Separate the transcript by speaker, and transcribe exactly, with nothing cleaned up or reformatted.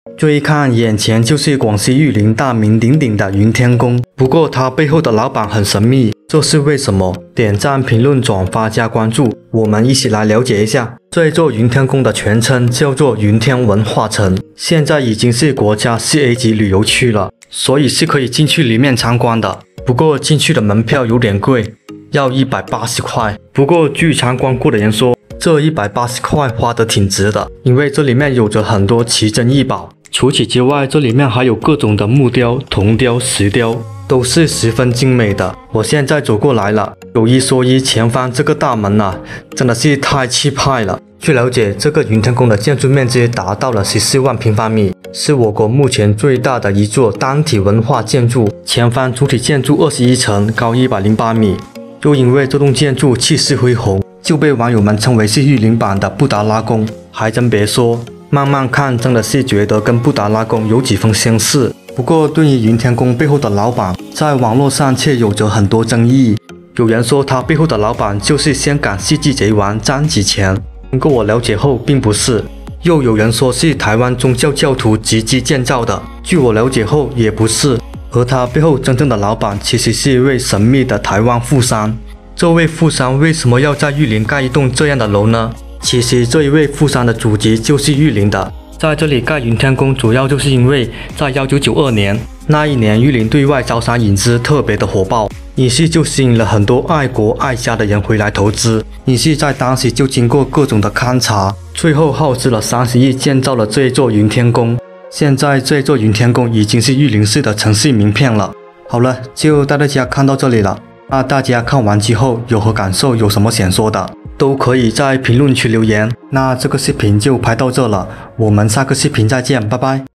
Speaker 1: 这一看，眼前就是广西玉林大名鼎鼎的云天宫，不过它背后的老板很神秘，这是为什么？点赞、评论、转发加关注，我们一起来了解一下。这一座云天宫的全称叫做云天文化城，现在已经是国家四 A 级旅游区了，所以是可以进去里面参观的。不过进去的门票有点贵，要一百八十块。不过据参观过的人说，这一百八十块花得挺值的，因为这里面有着很多奇珍异宝。除此之外，这里面还有各种的木雕、铜雕、石雕，都是十分精美的。我现在走过来了，有一说一，前方这个大门啊，真的是太气派了。据了解，这个云天宫的建筑面积达到了十四万平方米，是我国目前最大的一座单体文化建筑。前方主体建筑二十一层，高一百零八米。又因为这栋建筑气势恢宏，就被网友们称为是玉林版的布达拉宫。还真别说，慢慢看真的是觉得跟布达拉宫有几分相似。不过对于云天宫背后的老板，在网络上却有着很多争议。有人说他背后的老板就是香港戏剧贼王张子强，经过我了解后并不是。又有人说是台湾宗教教徒直接建造的，据我了解后也不是。而他背后真正的老板其实是一位神秘的台湾富商。这位富商为什么要在玉林盖一栋这样的楼呢？其实这一位富商的祖籍就是玉林的，在这里盖云天宫主要就是因为在一九九二年那一年，玉林对外招商引资特别的火爆，于是就吸引了很多爱国爱家的人回来投资。于是在当时就经过各种的勘察，最后耗资了三十亿建造了这一座云天宫。现在这座云天宫已经是玉林市的城市名片了。好了，就带大家看到这里了。那大家看完之后有何感受，有什么想说的，都可以在评论区留言。那这个视频就拍到这了，我们下个视频再见，拜拜。